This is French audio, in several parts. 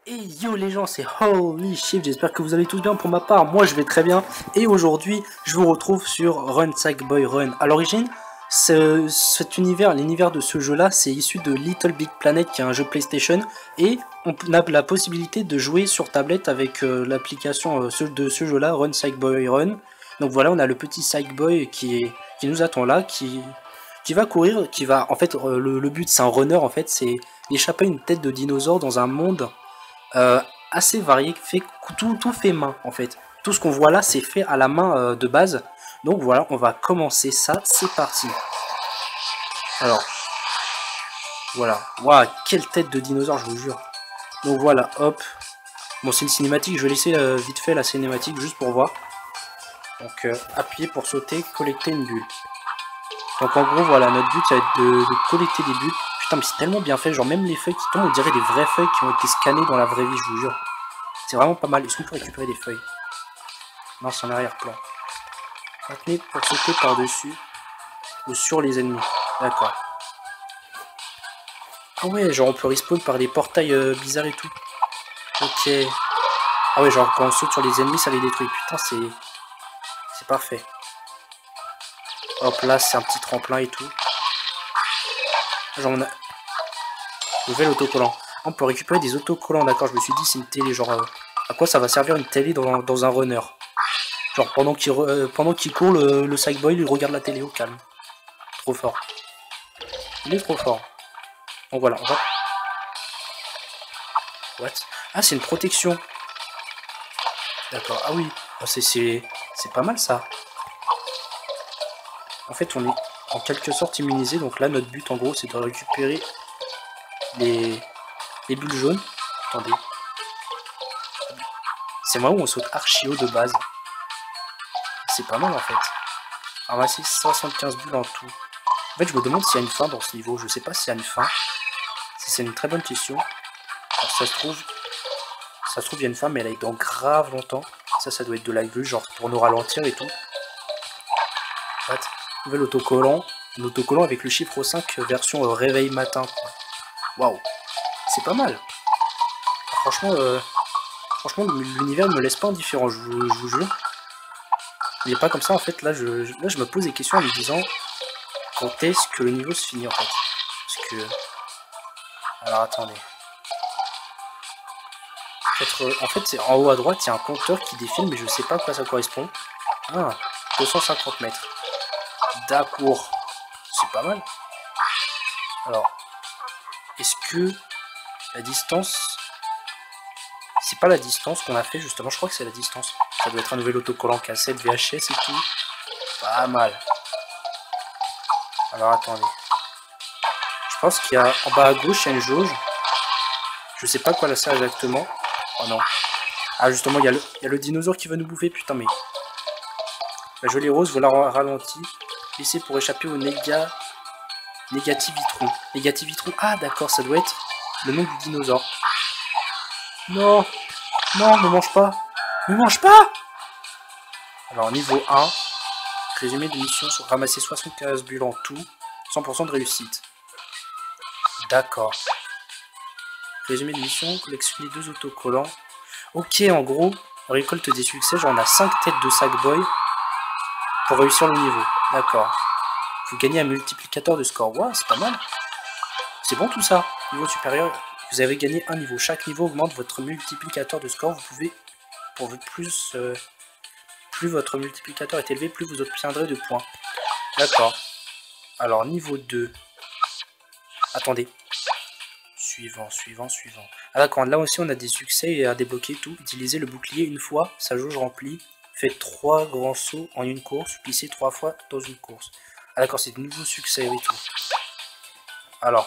Et yo les gens, c'est Holy Shift, j'espère que vous allez tous bien. Pour ma part, moi je vais très bien. Et aujourd'hui, je vous retrouve sur Run Sackboy Run. À l'origine, l'univers de ce jeu-là, c'est issu de Little Big Planet, qui est un jeu PlayStation. Et on a la possibilité de jouer sur tablette avec l'application de ce jeu-là, Run Sackboy Run. Donc voilà, on a le petit Sackboy qui nous attend là, qui va courir, qui va... En fait, le but, c'est un runner, en fait, c'est échapper à une tête de dinosaure dans un monde euh, assez varié, tout fait main en fait. Tout ce qu'on voit là, c'est fait à la main de base. Donc voilà, on va commencer ça, c'est parti. Alors, voilà. Waouh, quelle tête de dinosaure, je vous jure. Donc voilà, hop. Bon, c'est une cinématique, je vais laisser vite fait la cinématique juste pour voir. Donc, appuyer pour sauter, collecter une bulle. Donc en gros, voilà, notre but, ça va être de collecter des bulles. Putain, mais c'est tellement bien fait, genre même les feuilles qui tombent, on dirait des vraies feuilles qui ont été scannées dans la vraie vie, je vous jure. C'est vraiment pas mal. Est-ce qu'on peut récupérer des feuilles? Non, c'est en arrière-plan. Maintenez pour sauter par-dessus ou sur les ennemis. D'accord. Ah ouais, genre on peut respawn par des portails bizarres et tout. Ok. Ah ouais, genre quand on saute sur les ennemis, ça les détruit. Putain, c'est parfait. Hop, là, c'est un petit tremplin et tout. Genre on a... Nouvel autocollant. Ah, on peut récupérer des autocollants, d'accord. Je me suis dit, c'est une télé, genre... à quoi ça va servir une télé dans un runner? Genre pendant qu'il court, le Sackboy, il regarde la télé au calme. Trop fort. Il est trop fort. Donc voilà, on va... What? Ah, c'est une protection. D'accord, ah oui. Oh, c'est pas mal ça. En fait, on est en quelque sorte immunisé. Donc là, notre but, en gros, c'est de récupérer les bulles jaunes. Attendez. C'est moi où on saute archi haut de base. C'est pas mal en fait. Ramasser 75 bulles en tout. En fait, je me demande s'il y a une fin dans ce niveau. Je sais pas s'il y a une fin. C'est une très bonne question. Alors, ça se trouve, il y a une fin, mais elle est dans grave longtemps. Ça doit être de la grue, genre pour nous ralentir et tout. What? Nouvel autocollant. Un autocollant avec le chiffre 5 version réveil matin. Waouh. C'est pas mal. Franchement, l'univers ne me laisse pas indifférent, je vous jure. Il n'est pas comme ça en fait. Là, je me pose des questions en me disant quand est-ce que le niveau se finit en fait. Parce que... Alors attendez. En fait, en haut à droite, il y a un compteur qui défile, mais je sais pas à quoi ça correspond. Ah, 250 mètres. D'accord. C'est pas mal. Alors, est-ce que la distance... C'est pas la distance qu'on a fait justement, je crois que c'est la distance. Ça doit être un nouvel autocollant cassette, VHS et tout. Pas mal. Alors attendez. Je pense qu'il y a en bas à gauche, il y a une jauge. Je sais pas quoi la sert exactement. Oh non. Ah justement, il y a le dinosaure qui veut nous bouffer, putain mais... La jolie rose, voilà ralenti. Laissez pour échapper au Négativitron. Négativitron, ah d'accord, ça doit être le nom du dinosaure. Non, non, ne mange pas. Ne mange pas. Alors niveau 1, résumé de mission, ramasser 75 bulles en tout, 100% de réussite. D'accord. Résumé de mission, collectionner 2 autocollants. Ok, en gros, on récolte des succès, genre on a 5 têtes de Sackboy pour réussir le niveau. D'accord. Vous gagnez un multiplicateur de score. Waouh, c'est pas mal. C'est bon tout ça. Niveau supérieur, vous avez gagné un niveau. Chaque niveau augmente votre multiplicateur de score. Vous pouvez, pour plus votre multiplicateur est élevé, plus vous obtiendrez de points. D'accord. Alors, niveau 2. Attendez. Suivant. Ah d'accord, là aussi on a des succès à débloquer tout. Utilisez le bouclier une fois, sa jauge remplie. Faites 3 grands sauts en une course, glissez 3 fois dans une course. Ah d'accord, c'est de nouveaux succès et tout. Alors.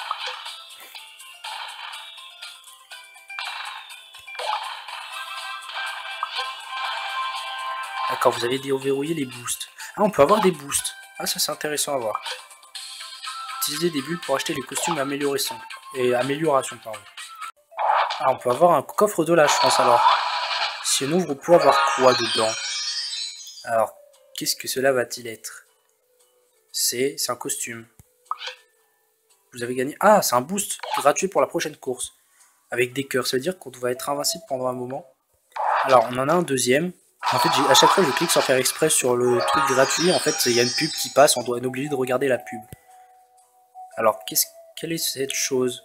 D'accord, vous avez déverrouillé les boosts. Ah, on peut avoir des boosts. Ah, ça c'est intéressant à voir. Utilisez des bulles pour acheter les costumes amélioration. Pardon. Ah, on peut avoir un coffre de la chance alors. Si on ouvre, on peut avoir quoi dedans? Alors, qu'est-ce que cela va-t-il être? C'est un costume. Vous avez gagné... Ah, c'est un boost gratuit pour la prochaine course. avec des cœurs. Ça veut dire qu'on va être invincible pendant un moment. Alors, on en a un deuxième. En fait, à chaque fois, je clique sans faire exprès sur le truc gratuit. En fait, il y a une pub qui passe, on doit être obligé de regarder la pub. Alors, quelle est cette chose?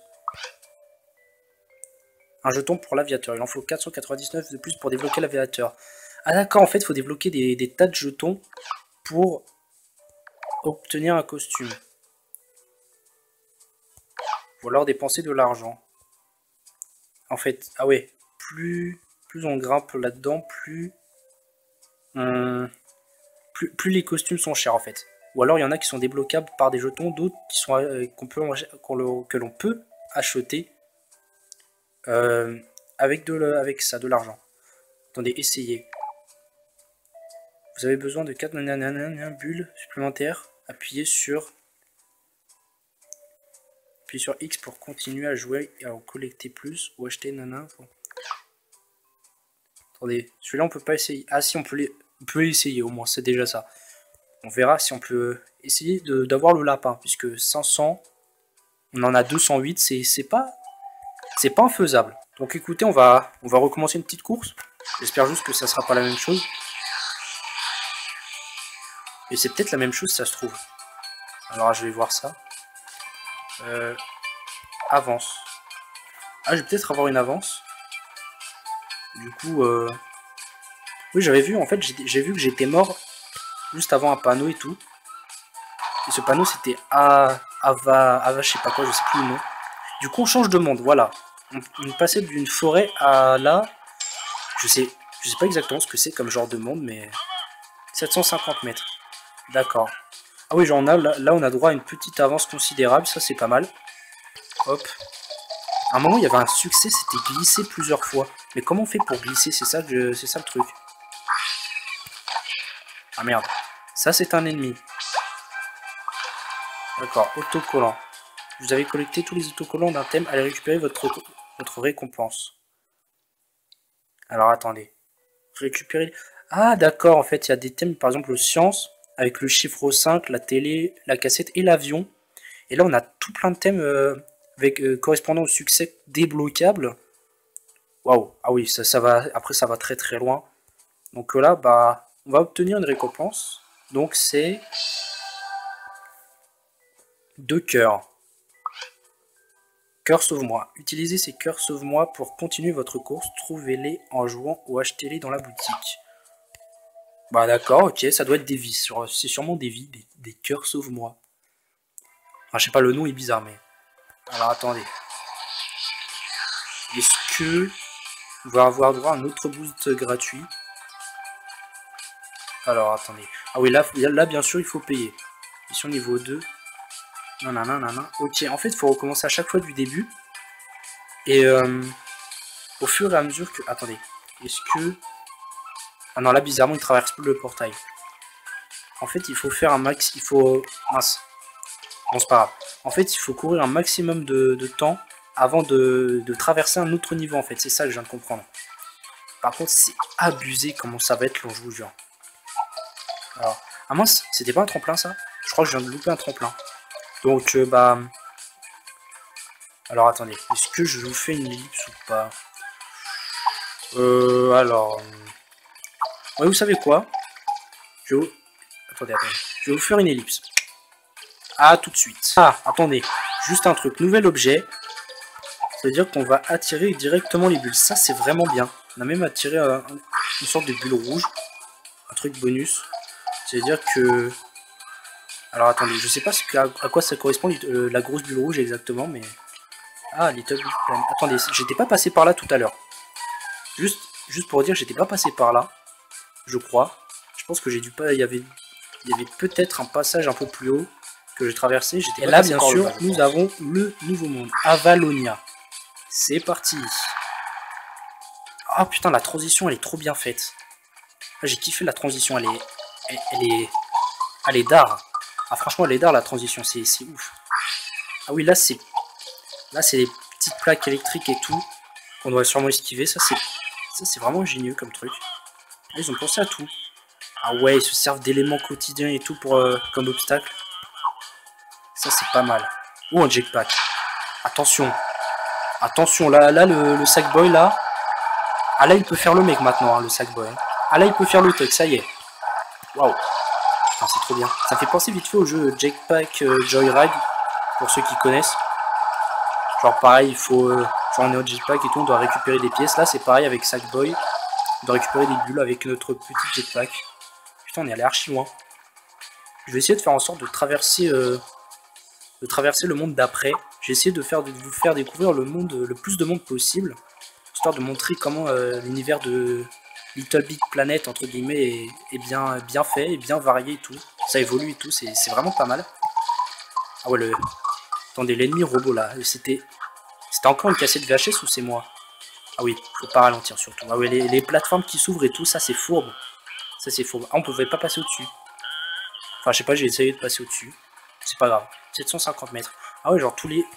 Un jeton pour l'aviateur. Il en faut 499 de plus pour débloquer l'aviateur. Ah d'accord, en fait, il faut débloquer des tas de jetons pour obtenir un costume. Ou alors dépenser de l'argent. En fait, ah ouais, plus on grimpe là-dedans, plus les costumes sont chers en fait. Ou alors il y en a qui sont débloquables par des jetons, d'autres qui sont que l'on peut acheter avec de l'argent. Attendez, essayez. Vous avez besoin de 4 bulles supplémentaires. Appuyez sur X pour continuer à jouer et à en collecter plus ou acheter nana. Attendez, celui-là on peut pas essayer. Ah si, on peut essayer au moins, c'est déjà ça. On verra si on peut essayer d'avoir le lapin, puisque 500, on en a 208, c'est pas infaisable. Donc écoutez, on va recommencer une petite course. J'espère juste que ça sera pas la même chose. Et c'est peut-être la même chose, ça se trouve. Alors je vais voir ça. Avance. Ah, je vais peut-être avoir une avance. Du coup, oui, j'avais vu, en fait, j'ai vu que j'étais mort juste avant un panneau et tout. Et ce panneau, c'était Ava, je sais pas quoi, je sais plus le nom. Du coup, on change de monde, voilà. On passait d'une forêt à là. Je sais pas exactement ce que c'est comme genre de monde, mais 750 mètres. D'accord. Ah oui, genre là, on a droit à une petite avance considérable, ça c'est pas mal. Hop. À un moment, il y avait un succès, c'était glisser plusieurs fois. Mais comment on fait pour glisser? C'est ça le truc. Ah merde. Ça, c'est un ennemi. D'accord, autocollant. Vous avez collecté tous les autocollants d'un thème, allez récupérer votre récompense. Alors, attendez. Récupérer... Ah, d'accord, en fait, il y a des thèmes, par exemple, science, avec le chiffre 5, la télé, la cassette et l'avion. Et là, on a tout plein de thèmes correspondant au succès débloquable. Waouh, ah oui, ça va. Après, ça va très très loin. Donc là, bah, on va obtenir une récompense. Donc c'est 2 cœurs. Cœur sauve-moi. Utilisez ces cœurs sauve-moi pour continuer votre course. Trouvez-les en jouant ou achetez-les dans la boutique. Bah d'accord, ok, ça doit être des vies. C'est sûrement des vies, des cœurs sauve-moi. Enfin, je sais pas, le nom est bizarre, mais... Alors, attendez. Est-ce que on va avoir droit à un autre boost gratuit? Alors, attendez. Ah oui, là bien sûr, il faut payer. Mission niveau 2. Nanana. Ok, en fait, il faut recommencer à chaque fois du début. Et au fur et à mesure que... Attendez. Est-ce que... Ah non, là, bizarrement, il traverse plus le portail. En fait, il faut faire un max... Il faut... Mince. Bon, c'est pas grave. En fait, il faut courir un maximum de temps avant de traverser un autre niveau, en fait. C'est ça que je viens de comprendre. Par contre, c'est abusé comment ça va être long, je vous jure. Alors, ah mince, c'était pas un tremplin, ça? Je crois que je viens de louper un tremplin. Donc, bah... Alors, attendez. Est-ce que je vous fais une ellipse ou pas? Alors... Ouais, vous savez quoi? Attendez. Je vais vous faire une ellipse. Ah, tout de suite. Ah, attendez. Juste un truc. Nouvel objet. Ça veut dire qu'on va attirer directement les bulles. Ça, c'est vraiment bien. On a même attiré une sorte de bulle rouge. Un truc bonus. Ça veut dire que... Alors, attendez. Je sais pas à quoi ça correspond, la grosse bulle rouge exactement, mais... Ah, Little Big Plan. Attendez, j'étais pas passé par là tout à l'heure. Juste pour dire, j'étais pas passé par là. Je crois. Je pense que j'ai dû pas... Il y avait peut-être un passage un peu plus haut que j'ai traversé. Et là, bien sûr, nous avons le nouveau monde. Avalonia. C'est parti. Ah putain, la transition, elle est trop bien faite. Ah, j'ai kiffé la transition. Elle est d'art. Ah, franchement, elle est d'art, la transition. C'est ouf. Ah oui, là, c'est les petites plaques électriques et tout qu'on doit sûrement esquiver. Ça, c'est vraiment ingénieux comme truc. Ah, ils ont pensé à tout. Ah ouais, ils se servent d'éléments quotidiens et tout pour comme obstacle. Ça, c'est pas mal. Oh, un jetpack. Attention. Attention, là le Sackboy, là. Ah, là, il peut faire le mec maintenant, hein, le Sackboy. Ah, là, il peut faire le truc, ça y est. Waouh. C'est trop bien. Ça me fait penser vite fait au jeu Jetpack Joyride, pour ceux qui connaissent. Genre, pareil, il faut... genre, on est au jetpack et tout, on doit récupérer des pièces. Là, c'est pareil avec Sackboy. On doit récupérer des bulles avec notre petit jetpack. Putain, on est allé archi loin. Je vais essayer de faire en sorte de traverser le monde d'après. J'ai essayé de vous faire découvrir le monde, le plus de monde possible, histoire de montrer comment l'univers de Little Big Planet, entre guillemets, est bien fait, et bien varié et tout. Ça évolue et tout, c'est vraiment pas mal. Ah ouais, attendez, l'ennemi robot là, c'était encore une cassette VHS ou c'est moi? Ah oui, faut pas ralentir surtout. Ah ouais, les plateformes qui s'ouvrent et tout, ça c'est fourbe. Ça c'est fourbe. Ah, on pouvait pas passer au-dessus. Enfin, je sais pas, j'ai essayé de passer au-dessus. C'est pas grave. 750 mètres. Ah ouais, genre tous les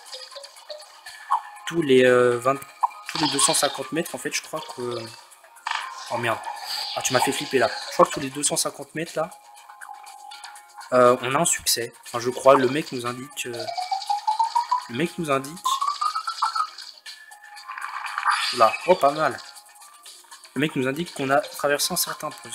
250 mètres, en fait, je crois que... Oh merde. Ah, tu m'as fait flipper là. Je crois que tous les 250 mètres là, on a un succès. Enfin, je crois, le mec nous indique... Là, oh, pas mal. Le mec nous indique qu'on a traversé un certain poste.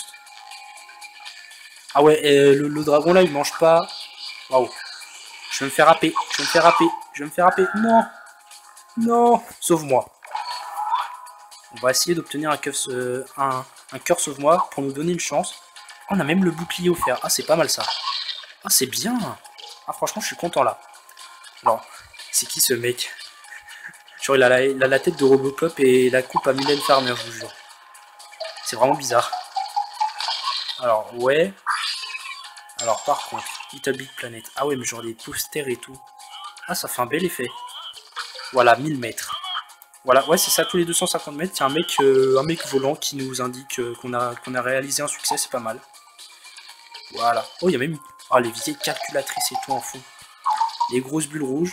Ah ouais, le dragon là, il mange pas. Waouh. Je vais me faire happer. Non. Non. Sauve-moi. On va essayer d'obtenir un cœur sauve-moi pour nous donner une chance. Oh, on a même le bouclier offert. Ah, c'est pas mal ça. Ah, c'est bien. Ah, franchement, je suis content là. Alors, c'est qui ce mec? Genre, il a la tête de Robocop et la coupe à Mylène Farmer, je vous jure. C'est vraiment bizarre. Alors, ouais. Alors, par contre, Little Big Planet. Ah ouais, mais genre les posters et tout. Ah, ça fait un bel effet. Voilà, 1000 mètres. Voilà, ouais, c'est ça, tous les 250 mètres, il y a un mec volant qui nous indique qu'on a réalisé un succès, c'est pas mal. Voilà. Oh, il y a même... Ah, les vieilles calculatrices et tout en fond. Les grosses bulles rouges.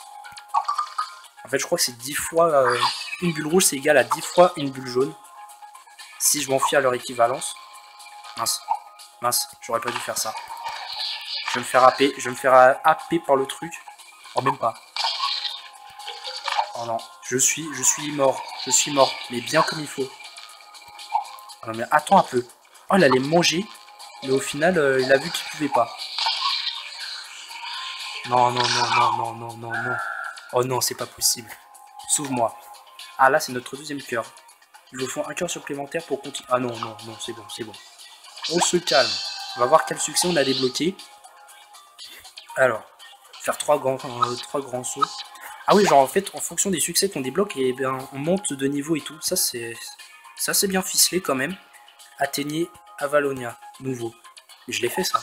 En fait, je crois que c'est 10 fois... une bulle rouge, c'est égal à 10 fois une bulle jaune. Si je m'en fie à leur équivalence. Mince, j'aurais pas dû faire ça. Je vais me faire happer par le truc. Oh, même pas. Oh non, je suis mort, mais bien comme il faut. Oh non, mais attends un peu. Oh, il allait me manger, mais au final, il a vu qu'il pouvait pas. Non. Oh non, c'est pas possible. Sauve-moi. Ah, là, c'est notre deuxième cœur. Il nous faut un cœur supplémentaire pour continuer. Ah non, c'est bon. On se calme. On va voir quel succès on a débloqué. Alors, faire trois grands sauts. Ah oui, genre en fait, en fonction des succès qu'on débloque, et bien, on monte de niveau et tout. Ça, c'est bien ficelé quand même. Atteignez Avalonia, nouveau. Je l'ai fait ça.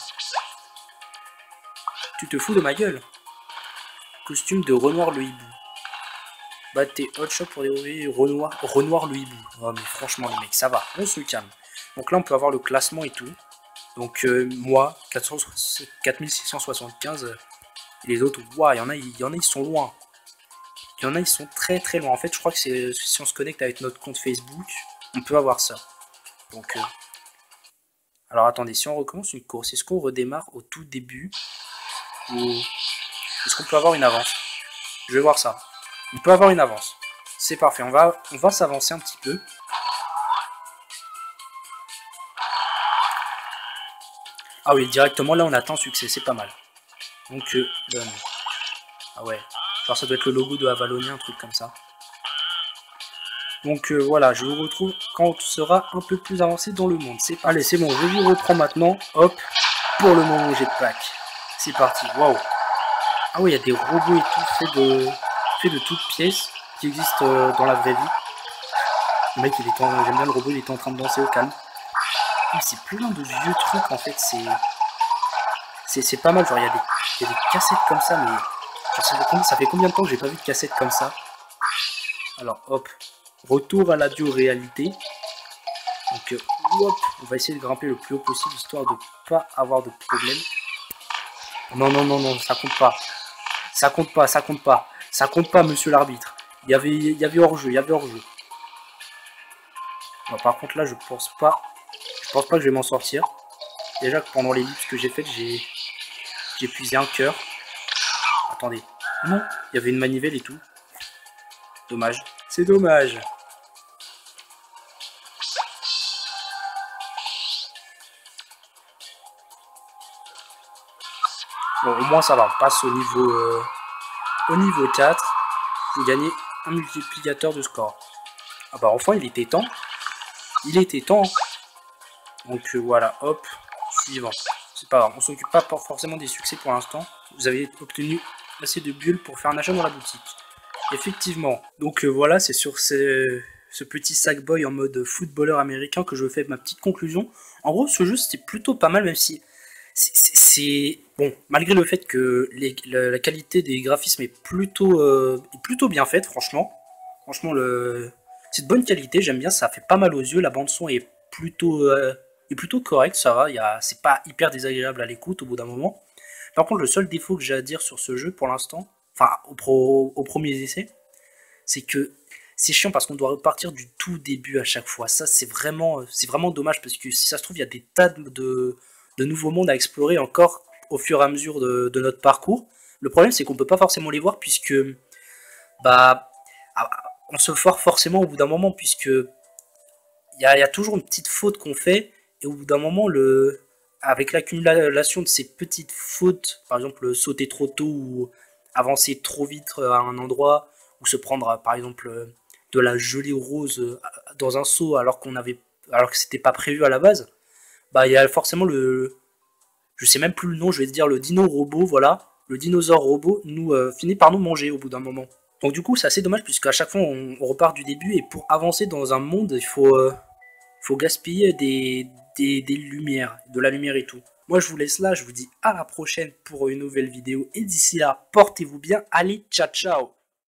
Tu te fous de ma gueule? Costume de Renoir le hibou. Battez Hotshot pour dérober Renoir le hibou. Oh mais franchement les mecs, ça va, on se calme. Donc là on peut avoir le classement et tout. Donc moi, 4675. Et les autres, waouh, il y en a, ils sont loin. Il y en a, ils sont très très loin. En fait, je crois que si on se connecte avec notre compte Facebook, on peut avoir ça. Donc, alors attendez, si on recommence une course, est-ce qu'on redémarre au tout début? Ou est-ce qu'on peut avoir une avance? Je vais voir ça. On peut avoir une avance. C'est parfait, on va s'avancer un petit peu. Ah oui, directement là on attend succès, c'est pas mal. Donc, ah ouais, genre ça doit être le logo de Avalonia, un truc comme ça. Donc voilà, je vous retrouve quand on sera un peu plus avancé dans le monde. Allez, c'est bon, je vous reprends maintenant. Hop, pour le moment jetpack. C'est parti, waouh. Ah oui, il y a des robots et tout faits de toutes pièces qui existent dans la vraie vie. Le mec, j'aime bien le robot, il était en train de danser au calme. C'est plein de vieux trucs en fait, c'est pas mal. Genre, il y a des cassettes comme ça, mais ça fait combien de temps que j'ai pas vu de cassettes comme ça? Alors, hop. Retour à la réalité. Donc, hop, on va essayer de grimper le plus haut possible, histoire de pas avoir de problème. Non, ça compte pas. Ça compte pas, monsieur l'arbitre. Il y avait hors-jeu, Bon, par contre, là, je pense pas que je vais m'en sortir. Déjà que pendant l'ellipse que j'ai faite, j'ai épuisé un cœur. Attendez. Non, il y avait une manivelle et tout. Dommage. C'est dommage. Bon, au moins ça va, on passe au niveau 4. Vous gagnez un multiplicateur de score. Ah bah enfin, il était temps. Il était temps. Donc voilà, hop, suivant. C'est pas grave, on s'occupe pas forcément des succès pour l'instant. Vous avez obtenu assez de bulles pour faire un achat dans la boutique. Effectivement. Donc voilà, c'est sur ce petit Sackboy en mode footballeur américain que je fais ma petite conclusion. En gros, ce jeu c'était plutôt pas mal, même si c'est bon, malgré le fait que la qualité des graphismes est plutôt bien faite, franchement. Franchement, c'est de bonne qualité, j'aime bien, ça fait pas mal aux yeux, la bande son est plutôt correcte, ça va, c'est pas hyper désagréable à l'écoute au bout d'un moment. Par contre, le seul défaut que j'ai à dire sur ce jeu pour l'instant, enfin au premier essai, c'est que c'est chiant parce qu'on doit repartir du tout début à chaque fois. Ça, c'est vraiment dommage parce que si ça se trouve, il y a des tas de nouveaux mondes à explorer encore au fur et à mesure de notre parcours. Le problème, c'est qu'on peut pas forcément les voir puisque bah on se foire forcément au bout d'un moment puisque il y a toujours une petite faute qu'on fait et au bout d'un moment avec l'accumulation de ces petites fautes, par exemple sauter trop tôt ou avancer trop vite à un endroit ou se prendre par exemple de la gelée rose dans un seau alors que c'était pas prévu à la base, bah il y a forcément je sais même plus le nom, je vais te dire le dino robot, voilà, le dinosaure robot finit par nous manger au bout d'un moment. Donc du coup c'est assez dommage puisqu'à chaque fois on repart du début et pour avancer dans un monde il faut gaspiller des lumières, de la lumière et tout. Moi je vous laisse là, je vous dis à la prochaine pour une nouvelle vidéo et d'ici là portez-vous bien, allez ciao ciao.